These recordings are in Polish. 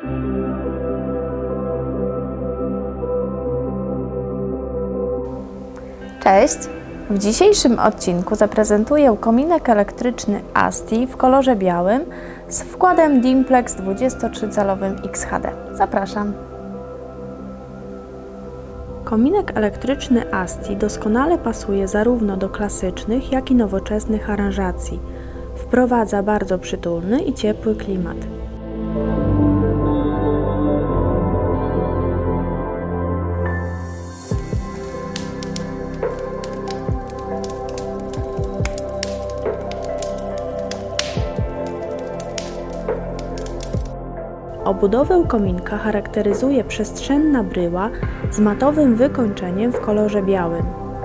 Cześć! W dzisiejszym odcinku zaprezentuję kominek elektryczny ASTI w kolorze białym z wkładem Dimplex 23-calowym XHD. Zapraszam! Kominek elektryczny ASTI doskonale pasuje zarówno do klasycznych, jak i nowoczesnych aranżacji. Wprowadza bardzo przytulny i ciepły klimat. Obudowę kominka charakteryzuje przestrzenna bryła z matowym wykończeniem w kolorze białym.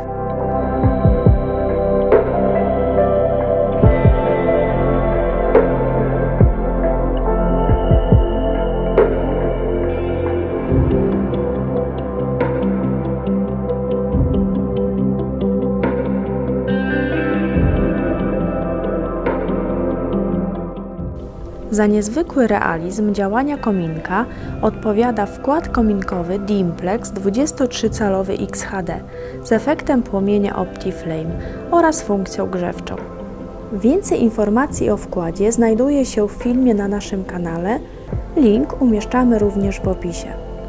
Za niezwykły realizm działania kominka odpowiada wkład kominkowy Dimplex 23-calowy XHD z efektem płomienia OptiFlame oraz funkcją grzewczą. Więcej informacji o wkładzie znajduje się w filmie na naszym kanale. Link umieszczamy również w opisie.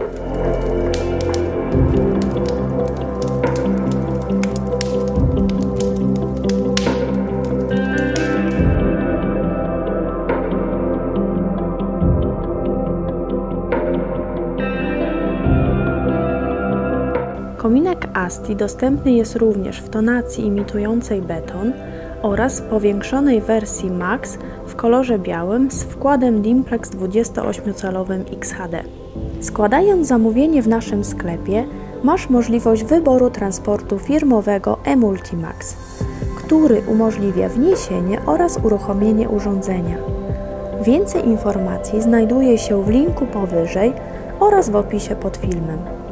Kominek ASTI dostępny jest również w tonacji imitującej beton oraz w powiększonej wersji Max w kolorze białym z wkładem Dimplex 28-calowym XHD. Składając zamówienie w naszym sklepie, masz możliwość wyboru transportu firmowego eMultimax, który umożliwia wniesienie oraz uruchomienie urządzenia. Więcej informacji znajduje się w linku powyżej oraz w opisie pod filmem.